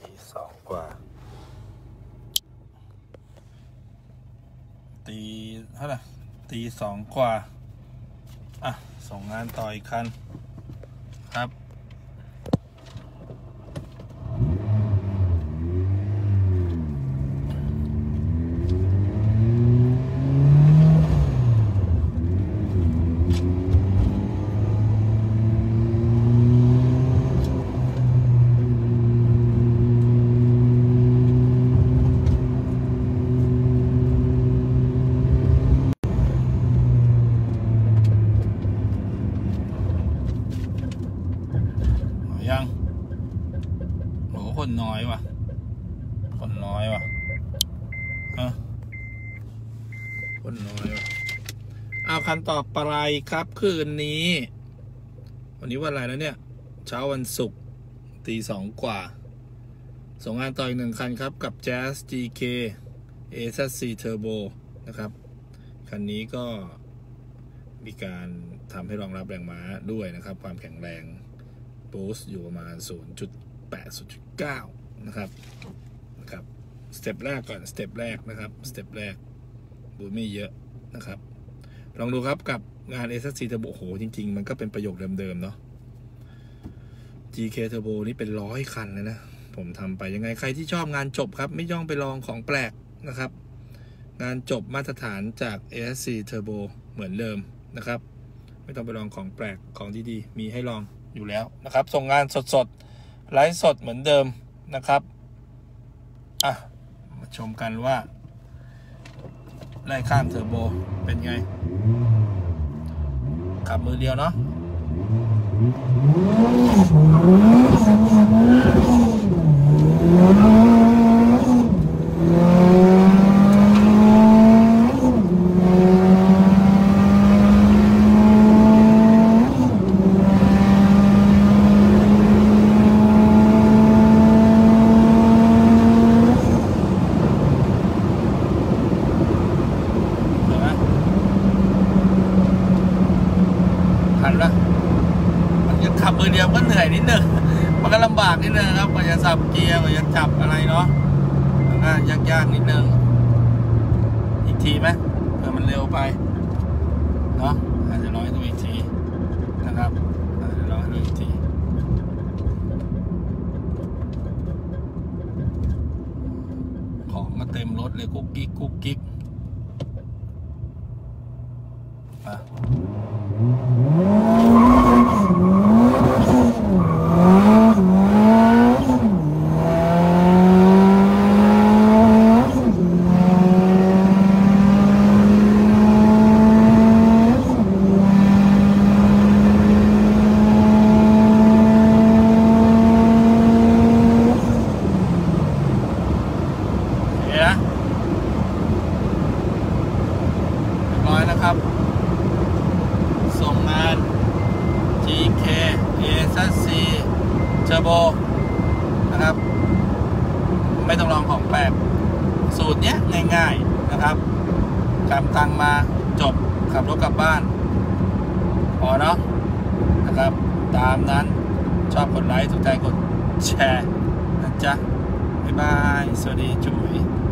2 กว่าตีเท่าไหร่ตี 2 กว่าส่งงานต่ออีกคันครับยังโหคนน้อยว่ะคนน้อยว่ะคนน้อยว่ะเอาคันต่อไปครับคืนนี้วันนี้วันอะไรแล้วเนี่ยเช้าวันศุกร์ตี 2 กว่าส่งงานต่ออีก1 คันครับกับ Jazz GK AZC Turbo นะครับคันนี้ก็มีการทำให้รองรับแรงม้าด้วยนะครับความแข็งแรงบูสต์อยู่ประมาณ 0.8 0.9 นะครับสเต็ปแรกก่อนสเต็ปแรกนะครับสเต็ปแรกบูสต์ไม่เยอะนะครับลองดูครับกับงาน AZC Turbo โหจริงๆมันก็เป็นประโยคเดิมๆเนาะ GK Turbo นี่เป็น100 คันเลยนะผมทำไปยังไงใครที่ชอบงานจบครับไม่ต้องไปลองของแปลกนะครับงานจบมาตรฐานจาก AZC Turbo เหมือนเดิมนะครับไม่ต้องไปลองของแปลกของดีๆมีให้ลองอยู่แล้วนะครับส่งงานสดๆไลฟ์สดเหมือนเดิมนะครับมาชมกันว่าไล่ข้ามเทอร์โบเป็นไงขับมือเดียวเนาะมันจะขับมือเดียวก็เหนื่อยนิดนึงมันก็ลำบากนิดนึงครับกว่าจะสับเกียร์กว่าจะจับอะไรเนาะยากนิดนึงอีกทีไหมเผื่อมันเร็วไปเนาะอาจจะร้อยดูอีกทีนะครับอาจจะร้อยดูอีกทีของมาเต็มรถเลยกุ๊กกิ๊กนะครับส่งงาน GK AZC Turbo นะครับไม่ต้องลองของแปลกสูตรเนี้ยง่ายๆนะครับกำตังมาจบขับรถกลับบ้านพอเนาะนะครับตามนั้นชอบกดไลค์ถูกใจกดแชร์นะจ๊ะบ๊ายบายสวัสดีจุ๋ย